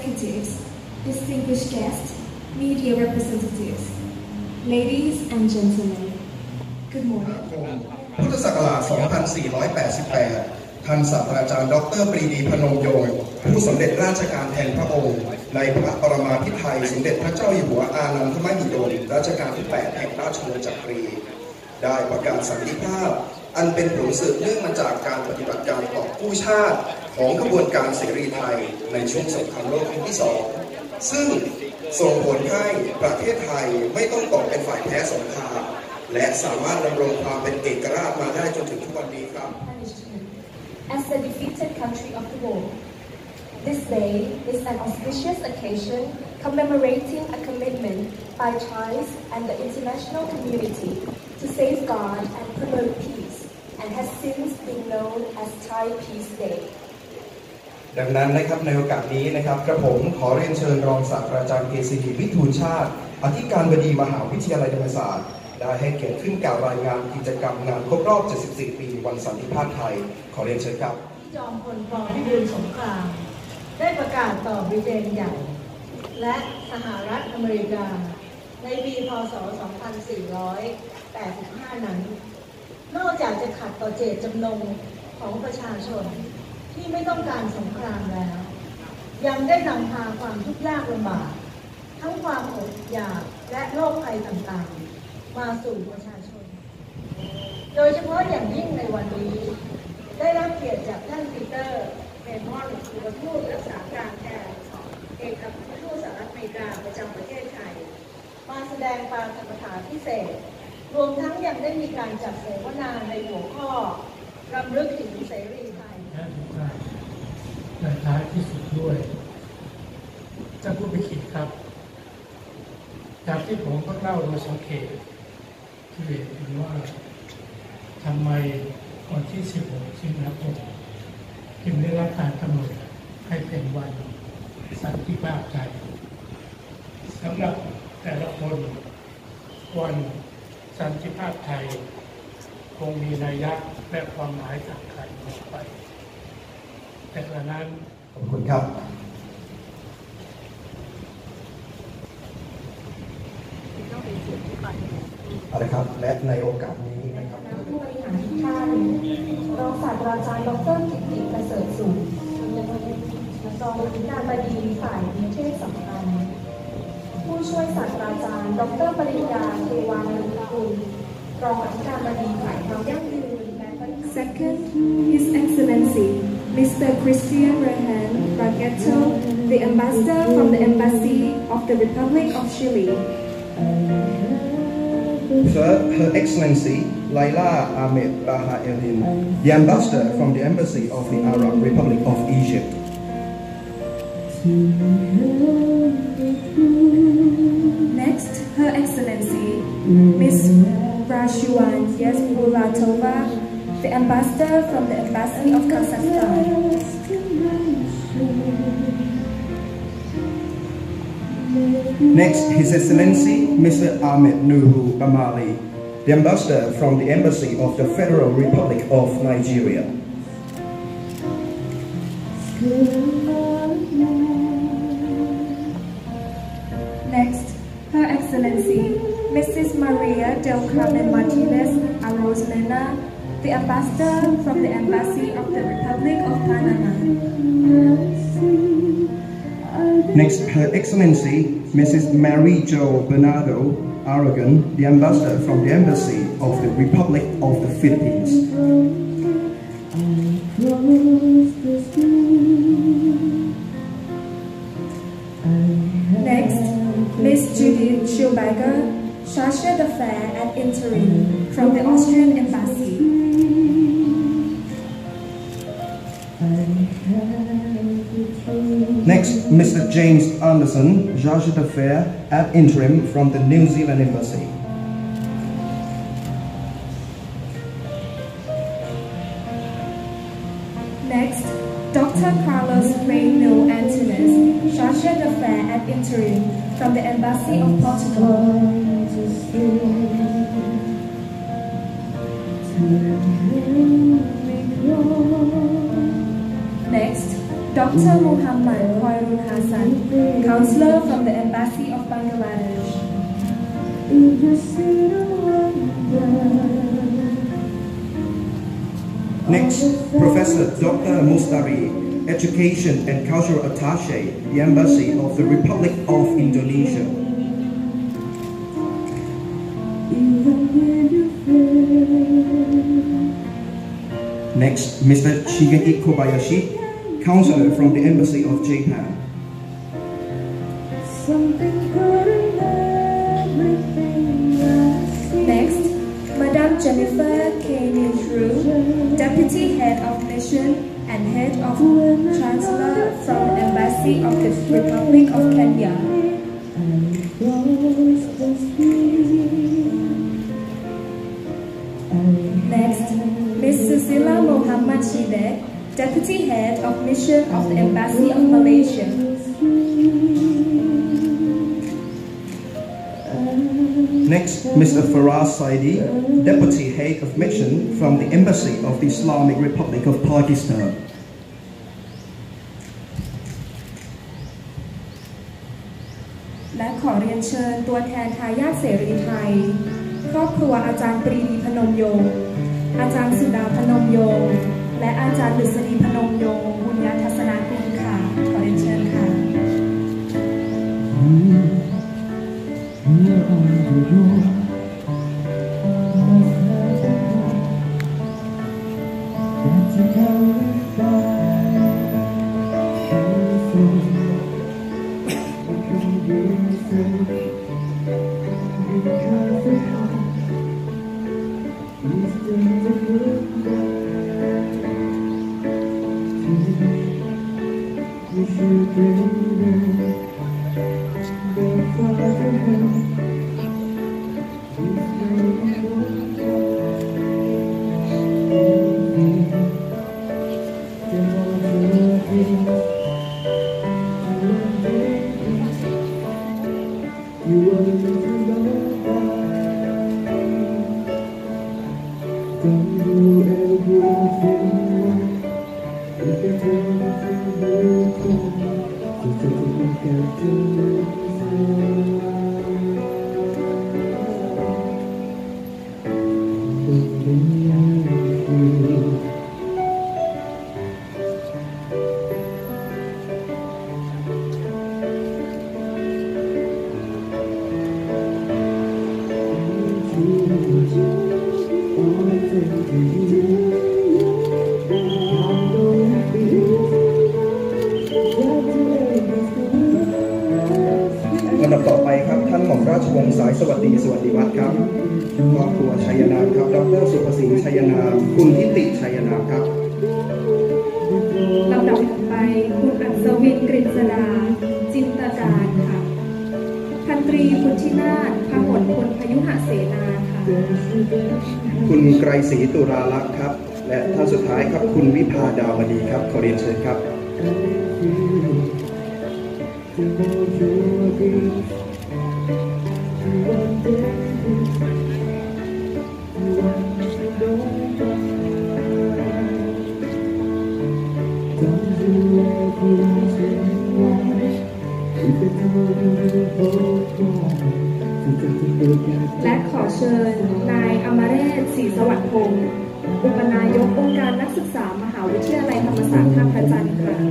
executives, distinguished guests, media representatives, ladies and gentlemen, good morning. พุทธศักราช 2488 ท่านศาสตราจารย์ดร.ปรีดีพนมยงค์ผู้สำเร็จราชการแทนพระองค์ในพระปรมาภิไธยสมเด็จพระเจ้าอยู่หัวอานันทมหิดลรัชกาลที่ 8 แห่งราชวงศ์จักรี ได้ประกาศสันติภาพอันเป็นผลสืบเนื่องมาจากการปฏิบัติการต่อกู้ชาติของกระบวนการเสรีไทยในช่วงสงครามโลกครั้งที่ 2ซึ่งส่งผลให้ประเทศไทยไม่ต้องตกเป็นฝ่ายแพ้สงครามและสามารถดำรงความเป็นเอกราชมาได้จนถึงทุกวันนี้ครับ As the defeated country of the world, this day is an auspicious occasion commemorating a commitment by Thais and the international community to safeguard and promote peace, and has since been known as Thai Peace Day. ดังนั้นนะครับในโอกาสนี้นะครับกระผมขอเรียนเชิญรองศาสตราจารย์เกษริวิทูลชาติอธิการบดีมหาวิทยาลัยธรรมศาสตร์ได้ให้เกียรติขึ้นกล่าวรายงานกิจกรรมงานครบรอบ 74 ปีวันสันติภาพไทยขอเรียนเชิญครับจอมพลป.พิบูลสงครามได้ประกาศต่อบริเตนใหญ่และสหรัฐอเมริกาในปีพ.ศ. 2485 นั้นนอกจากจะขัดต่อเจตจำนงของประชาชนที่ไม่ต้องการสงครามแล้วยังได้นำพาความทุกข์ยากลำบากทั้งความอดอยากและโรคภัยต่างๆมาสู่ประชาชนโดยเฉพาะอย่างยิ่งในวันนี้ได้รับเกียรติจากท่านปีเตอร์เมมอนอุปทูตรักษาการแทนเอกอัครทูตสหรัฐอเมริกาประจำประเทศไทยมาแสดงปาฐกถาพิเศษรวมทั้งยังได้มีการจัดเสวนาในหัวข้อรำลึกถึงเสรีไทยและท้ายที่สุดด้วยจะพูดไปคิดครับจากที่ผมก็เล่าโดยสังเกตที่เห็นว่าทำไมวันที่ 16 สิงหาคมจึงได้รับการกำหนดให้เป็นวันสันติภาพไทยสำหรับแต่ละคนวันสันติภาพไทยคงมีนัยยะและความหมายสำคัญออกไปแต่ละนั้นขอบคุณครับเอาละครับและในโอกาสนี้นะครับผู้บริหารทุกท่านรองศาสตราจารย์ดร.กิตติประเสริฐสุขรองอธิการบดีฝ่ายนิเทศสัมพันธ์ผู้ช่วยศาสตราจารย์ดร.ปริญญาเทวานุกุลรองอธิการบดีฝ่ายความยั่งยืนและ Second, His Excellency Mr. Christian Rehan Ragetto, the Ambassador from the Embassy of the Republic of Chile. Her Excellency Laila Ahmed Baha Elim, the Ambassador from the Embassy of the Arab Republic of Egypt. Next, Her Excellency Ms. Rashuan Yesbulatova, the Ambassador from the Embassy of Kazakhstan. Next, His Excellency Mr. Ahmed Nuhu Bamali, the Ambassador from the Embassy of the Federal Republic of Nigeria. Next, Her Excellency Mrs. Maria del Carmen Martinez Arozmena, the Ambassador from the Embassy of the Republic of Panama. Next, Her Excellency Mrs. Mary Jo Bernardo Aragon, the Ambassador from the Embassy of the Republic of the Philippines. Next, Ms. Judith Schilberger, Chargé d'Affaires at Interim from the Austrian Embassy. Next, Mr. James Anderson, Chargé d'Affaires at Interim from the New Zealand Embassy. Next, Dr. Carlos Reino Antunes, Chargé d'Affaires at Interim from the Embassy of Portugal. Next, Dr. Muhammad Khairul Hasan, counselor from the Embassy of Bangladesh. Next, Professor Dr. Mustari, Education and Cultural Attaché, the Embassy of the Republic of Indonesia. Next, Mr. Shigeki Kobayashi, Counselor from the Embassy of Japan. Next, Madame Jennifer K. Nitru, Deputy Head of Mission and Head of Chancellor from the Embassy of the Republic of Kenya. Next, Ms. Susila Muhammad Shidek, Deputy Head of Mission of the Embassy of Malaysia. Next, Mr. Faraz Saidi, Deputy Head of Mission from the Embassy of the Islamic Republic of Pakistan. และขอเรียนเชิญตัวแทนทายาทเสรีไทยครอบครัวอาจารย์ปรีดีพนมยงค์อาจารย์สุดาพนมยงค์และอาจารย์ดุษฎีพนมยงค์บุญญาทัศนากุลค่ะขอเรียนเชิญค่ะลำดับต่อไปครับท่านหม่อมราชวงศ์สายสวัสดีวัฒน์ครับครอบครัวชัยนามครับดร.สุภสิงห์ชัยนามคุณทิติชัยนามครับลำดับต่อไปคุณอัศวินกฤษดาจินตการค่ะพันตรีพุทธินาถพหลพลพยุหเสนาค่ะคุณไกรศรีตุราลักษณ์ครับและท่านสุดท้ายครับคุณวิภาดาวดีครับขอเรียนเชิญครับและขอเชิญนายอมเรศศรีสวัสดิ์พงศ์อุปนายกองค์การนักศึกษามหาวิทยาลัยธรรมศาสตร์ท่าพระจันทร์ค่ะ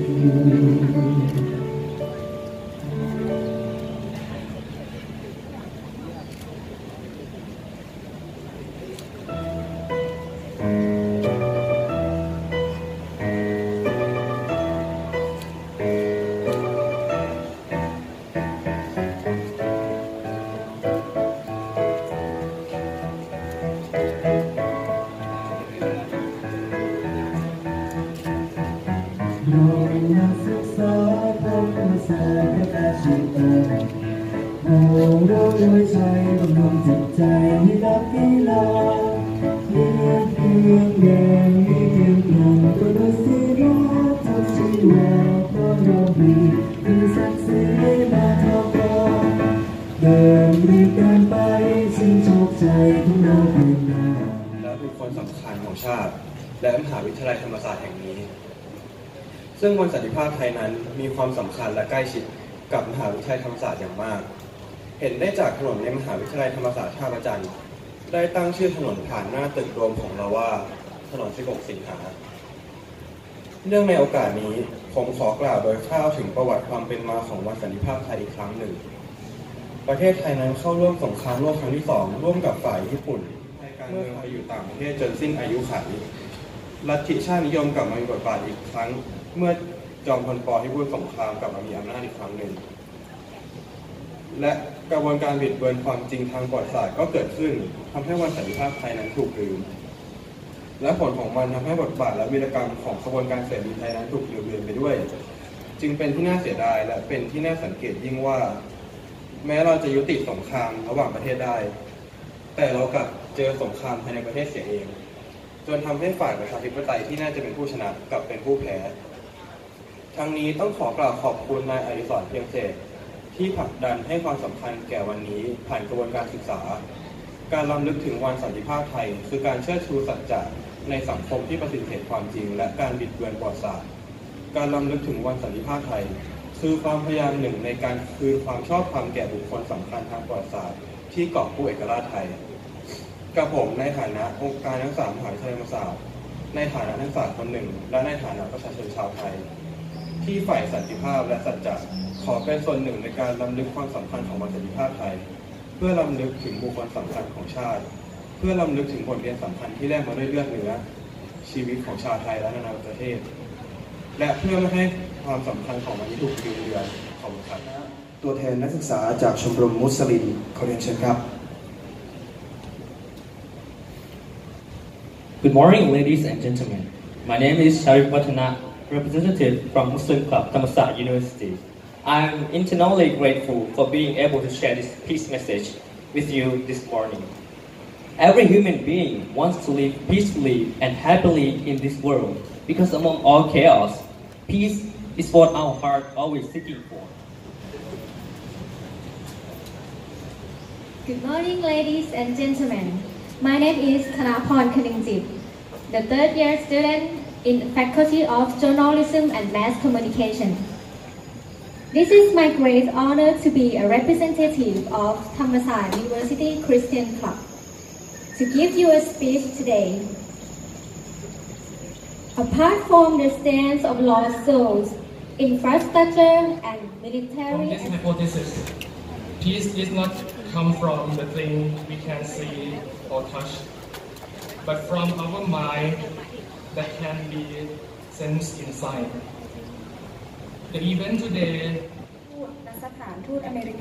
นักศึกษาธรรมศาสตร์และชีพโอ้เราด้วยใจบำรุงจิตใจให้นักกีฬาเลือดเพียงแดงมีเพียงกลุ่มตัวนักศิลป์ทุกชีวะเพราะเรามีคือศักดิ์ศรีมาทอปอเดินรีบกันไปซึ่งโชคใจของเราเป็นนาและบุคคลสำคัญของชาติและมหาวิทยาลัยธรรมศาสตร์แห่งนี้ซึ่งวันสันติภาพไทยนั้นมีความสำคัญและใกล้ชิดกับมหาวิทยาลัยธรรมศาสตร์อย่างมากเห็นได้จากถนนในมหาวิทยาลัยธรรมศาสตร์ท่าพระจันทร์ได้ตั้งชื่อถนนผ่านหน้าตึกรวมของเราว่าถนน16 สิงหาเนื่องในโอกาสนี้ผมขอกล่าวโดยคร่าวถึงประวัติความเป็นมาของวันสันติภาพไทยอีกครั้งหนึ่งประเทศไทยนั้นเข้าร่วมสงครามโลกครั้งที่ 2ร่วมกับฝ่ายญี่ปุ่นในการเมืองไปอยู่ต่างประเทศจนสิ้นอายุขัยลัทธิชาตินิยมกลับมามีบทบาทอีกครั้งเมื่อจอมพลป.พิบูลสงครามกลับมามีอำนาจอีกครั้งหนึ่งและกระบวนการบิดเบือนความจริงทางประวัติศาสตร์ก็เกิดขึ้นทำให้วันสันติภาพไทยนั้นถูกลืมและผลของมันทำให้บทบาทและวีรกรรมของขบวนการเสรีไทยนั้นถูกลืมเลือนไปด้วยจึงเป็นที่น่าเสียดายและเป็นที่น่าสังเกตยิ่งว่าแม้เราจะยุติสงครามระหว่างประเทศได้แต่เรากลับเจอสงครามภายในประเทศเสียเองจนทำให้ฝ่ายประชาธิปไตยที่น่าจะเป็นผู้ชนะกลับเป็นผู้แพ้ทั้งนี้ต้องขอกล่าวขอบคุณนายอดิศร เพียงเศษที่ผลักดันให้ความสำคัญแก่วันนี้ผ่านกระบวนการศึกษาการรำลึกถึงวันสันติภาพไทยคือการเชิดชูสัจจะในสังคมที่ปฏิเสธความจริงและการบิดเบือนประวัติศาสตร์การรำลึกถึงวันสันติภาพไทยคือความพยายามหนึ่งในการคืนความชอบธรรมแก่บุคคลสำคัญทางประวัติศาสตร์ที่กอบกู้เอกราชไทยกับผมในฐานะองค์การนักศึกษามหาวิทยาลัยธรรมศาสตร์ในฐานะนักศึกษาคนหนึ่งและในฐานะประชาชนชาวไทยที่ฝ่ายสันติภาพและสัจจะขอเป็นส่วนหนึ่งในการรำลึกความสำคัญของวันสันติภาพไทยเพื่อรำลึกถึงบุคคลสำคัญของชาติเพื่อรำลึกถึงบทเรียนสำคัญที่แลกมาด้วยเลือดเนื้อชีวิตของชาวไทยและนานาประเทศและเพื่อไม่ให้ความสำคัญของมันถูกลืมเลือนขอบคุณครับตัวแทนนักศึกษาจากชมรมมุสลิมขอเรียนเชิญครับ Good morning, ladies and gentlemen. My name is Sharif Watana, representative from Muslim Club Thammasat University. I'm internally grateful for being able to share this peace message with you this morning. Every human being wants to live peacefully and happily in this world because among all chaos, peace is what our heart always seeking for. Good morning, ladies and gentlemen. My name is Thanaporn Kaningjit, the third-year student in the Faculty of Journalism and Mass Communication. This is my great honor to be a representative of Thammasat University Christian Club to give you a speech today. Apart from the stance of lost souls, infrastructure, and military... From this hypothesis, peace is not come from the thing we can see or touch, but from our mind that can be sensed inside. The event today และสถานทูตอเมริก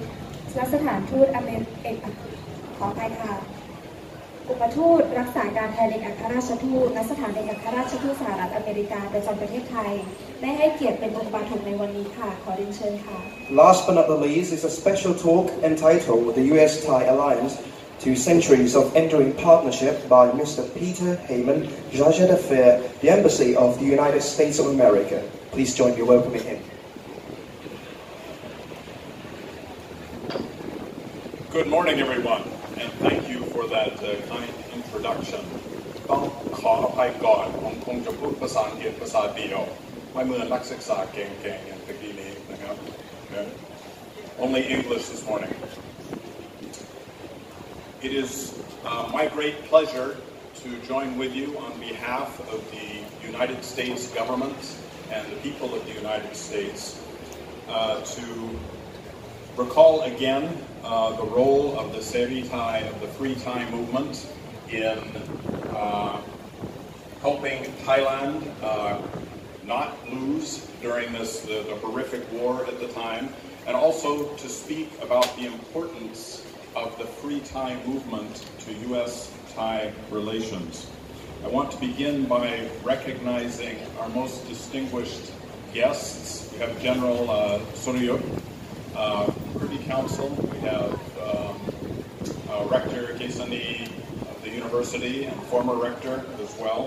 ขออภัยค่ะอุปทูตรักษาการแทนเอกอัครราชทูตณสถานเอกอัครราชทูตสหรัฐอเมริกาประจำประเทศไทยได้ให้เกียรติเป็นองค์ปฐมในวันนี้ค่ะขอเรียนเชิญค่ะ Last but not the least is a special talk entitled The U.S.-Thai Alliance Two Centuries of Enduring Partnership by Mr. Peter Heyman, Chargé d'Affaires, the Embassy of the United States of America. Please join me in welcoming him. Good morning, everyone, and thank you for that kind introduction. ต้องขออภัยก่อนผมคงจะพูดภาษาอังกฤษภาษาเดียวไม่เหมือนนักศึกษาเก่งๆอย่างตะกี้นี้นะครับ Only English this morning. It is my great pleasure to join with you on behalf of the United States government and the people of the United States to recall again the role of the Seri Thai, of the Free Thai movement in helping Thailand not lose during the horrific war at the time, and also to speak about the importance of the Free Thai movement to U.S.-Thai relations. I want to begin by recognizing our most distinguished guests. We have General Suryut, Privy Council. We have Rector Kesani of the university and former rector as well.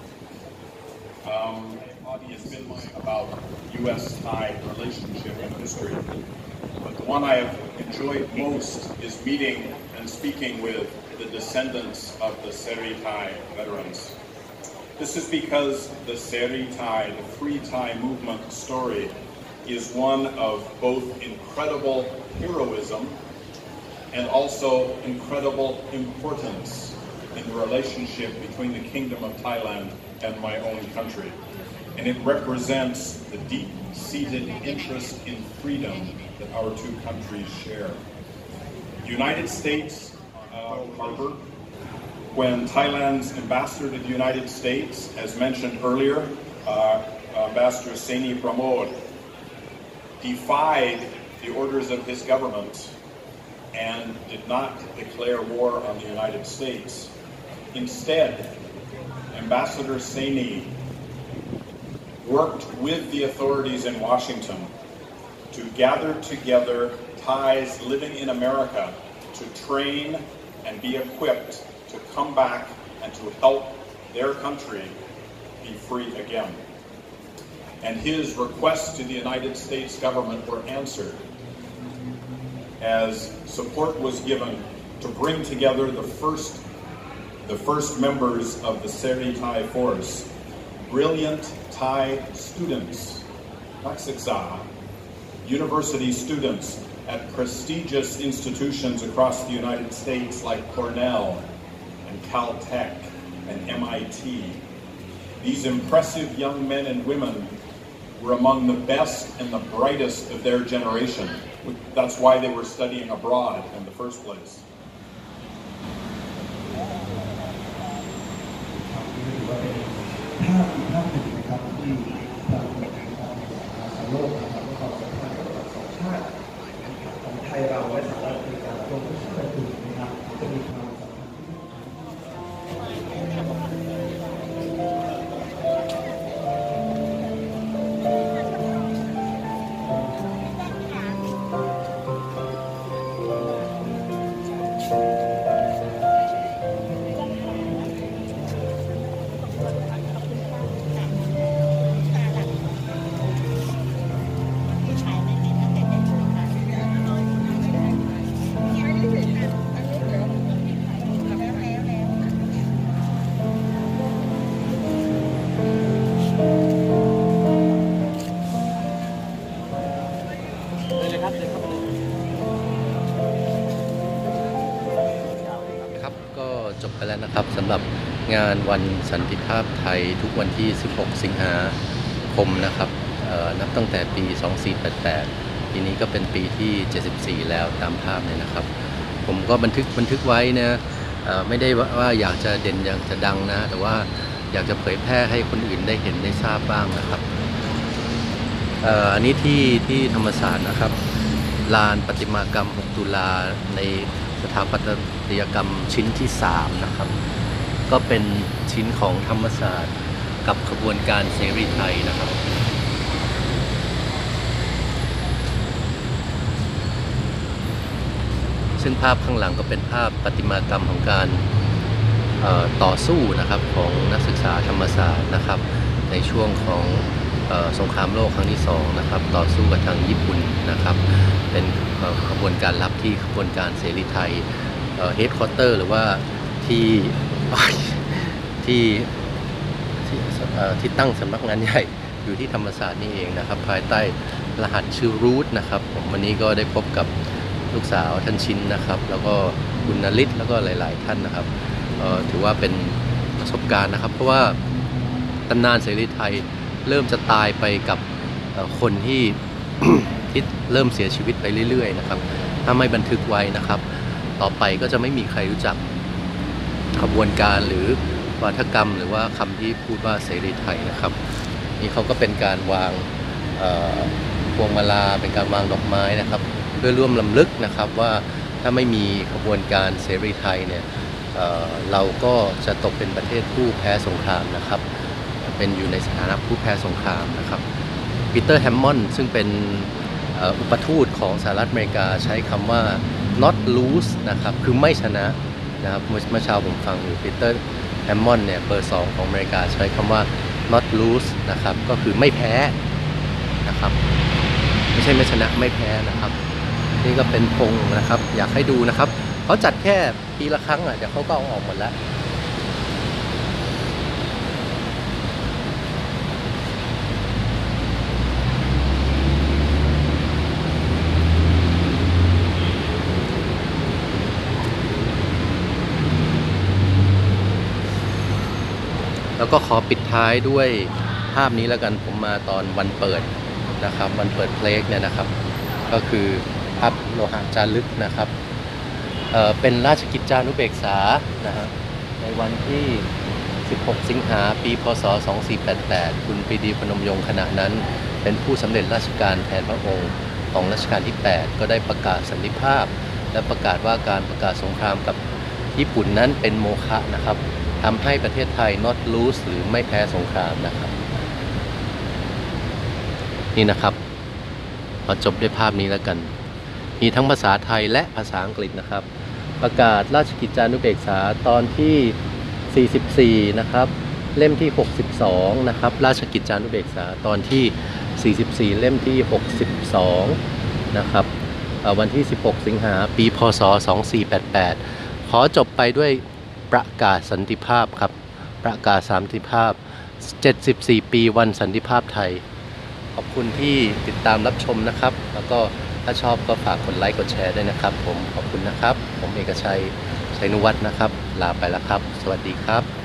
Has been about U.S.-Thai relationship and history. But the one I have enjoyed most is meeting and speaking with the descendants of the Seri Thai veterans. This is because the Seri Thai, the Free Thai movement story, is one of both incredible heroism and also incredible importance in the relationship between the Kingdom of Thailand and my own country. And it represents the deep-seated interest in freedom that our two countries share. United States Harbor, when Thailand's ambassador to the United States, as mentioned earlier, Ambassador Saini Pramod, defied the orders of his government and did not declare war on the United States. Instead, Ambassador Saini worked with the authorities in Washington to gather together Thais living in America to train and be equipped to come back and to help their country be free again. And his requests to the United States government were answered as support was given to bring together the first members of the Seri Thai force, brilliant Thai students, Naksiksa, university students at prestigious institutions across the United States like Cornell and Caltech and MIT. These impressive young men and women were among the best and the brightest of their generation. That's why they were studying abroad in the first place. ภาพอีกภาพหนึ่งนะครับที่ปรากฏในโลกนะครับว่าความสัมพันธ์ระหว่างสองชาติของไทยเราและสหรัฐอเมริการวมทั้งชาติอื่นนะครับจะมีความสัมพันธ์ที่จบไปแล้วนะครับสำหรับงานวันสันติภาพไทยทุกวันที่ 16 สิงหาคมนะครับนับตั้งแต่ปี 2488 ปีนี้ก็เป็นปีที่ 74 แล้วตามภาพเนี่ยนะครับผมก็บันทึกไว้นะไม่ได้ว่าอยากจะเด่นอยากจะดังนะแต่ว่าอยากจะเผยแพร่ให้คนอื่นได้เห็นได้ทราบบ้างนะครับอันนี้ที่ธรรมศาสตร์นะครับลานประติมากรรม 6 ตุลาในสถาปัตยกรรมชิ้นที่ 3 นะครับก็เป็นชิ้นของธรรมศาสตร์กับขบวนการเสรีไทยนะครับซึ่งภาพข้างหลังก็เป็นภาพประติมากรรมของการต่อสู้นะครับของนักศึกษาธรรมศาสตร์นะครับในช่วงของสงครามโลกครั้งที่ 2นะครับต่อสู้กับทางญี่ปุ่นนะครับเป็นขบวนการลับที่ขบวนการเสรีไทยเฮดคอร์เตอร์หรือว่าที่ตั้งสำนักงานใหญ่อยู่ที่ธรรมศาสตร์นี่เองนะครับภายใต้รหัสชื่อรูทนะครับผมวันนี้ก็ได้พบกับลูกสาวท่านชินนะครับแล้วก็คุณนฤทธิ์แล้วก็หลายๆท่านนะครับถือว่าเป็นประสบการณ์นะครับเพราะว่าตำนานเสรีไทยเริ่มจะตายไปกับคนที่ ที่เริ่มเสียชีวิตไปเรื่อยๆนะครับถ้าไม่บันทึกไว้นะครับต่อไปก็จะไม่มีใครรู้จักขบวนการหรือวาทกรรมหรือว่าคำที่พูดว่าเสรีไทยนะครับนี่เขาก็เป็นการวางพวงมาลาเป็นการวางดอกไม้นะครับเพื่อร่วมรำลึกนะครับว่าถ้าไม่มีขบวนการเสรีไทยเนี่ยเราก็จะตกเป็นประเทศผู้แพ้สงครามนะครับเป็นอยู่ในสถานะผู้แพ้สงครามนะครับปีเตอร์แฮมมอนด์ซึ่งเป็นอุปทูตของสหรัฐอเมริกาใช้คำว่า not lose นะครับคือไม่ชนะนะครับเมื่อเช้าผมฟังอยู่ปีเตอร์แฮมมอนด์เนี่ยเบอร์ 2ของอเมริกาใช้คำว่า not lose นะครับก็คือไม่แพ้นะครับไม่ใช่ไม่ชนะไม่แพ้นะครับนี่ก็เป็นธงนะครับอยากให้ดูนะครับเขาจัดแค่ปีละครั้งเดี๋ยวเขาก็เอาออกหมดแล้วก็ขอปิดท้ายด้วยภาพนี้แล้วกันผมมาตอนวันเปิดนะครับวันเปิดเพลงเนี่ยนะครับก็คือภาพโลหะจารึกนะครับเป็นราชกิจจานุเบกษานะฮะในวันที่ 16 สิงหาปีพ.ศ. 2488คุณปรีดีพนมยงค์ขณะนั้นเป็นผู้สำเร็จราชการแทนพระองค์ของรัชกาลที่ 8 ก็ได้ประกาศสันติภาพและประกาศว่าการประกาศสงครามกับญี่ปุ่นนั้นเป็นโมฆะนะครับทำให้ประเทศไทย not lose หรือไม่แพ้สงครามนะครับนี่นะครับขอจบด้วยภาพนี้แล้วกันมีทั้งภาษาไทยและภาษาอังกฤษนะครับประกาศราชกิจจานุเบกษาตอนที่44นะครับเล่มที่62นะครับราชกิจจานุเบกษาตอนที่44เล่มที่62นะครับวันที่16สิงหาปีพ.ศ. 2488ขอจบไปด้วยประกาศสันติภาพครับประกาศสันติภาพ74ปีวันสันติภาพไทยขอบคุณที่ติดตามรับชมนะครับแล้วก็ถ้าชอบก็ฝากกดไลค์กดแชร์ด้วยนะครับผมขอบคุณนะครับผมเอกชัยชัยนุวัฒน์นะครับลาไปแล้วครับสวัสดีครับ